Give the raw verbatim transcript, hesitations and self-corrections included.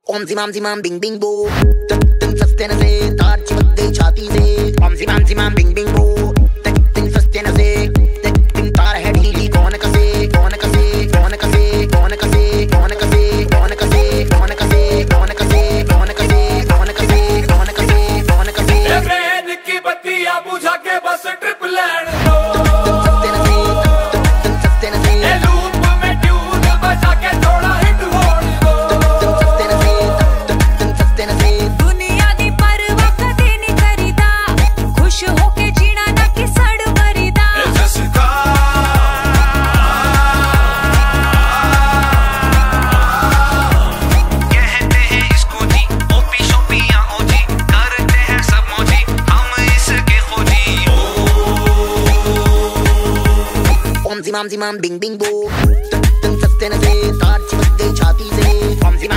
ओम जिमाम जिमाम Bing Bing बो, तक सस्ते न से तार चिपक गई छाती से। ओम जिमाम जिमाम बिंग बिंग बो, तक सस्ते न से तार है ढीली। कौन कसे कौन कसे कौन कसे कौन कसे कौन कसे कौन कसे कौन कसे कौन कसे कौन कसे कौन कसे कौन कसे कौन कसे ट्रेन की बत्तियां बुझा के बस ट्रिप लैंड दो। Om zimam zimam bing bing bo, tum tum सस्ते न से तार चिपक गई छाती से। Om zimam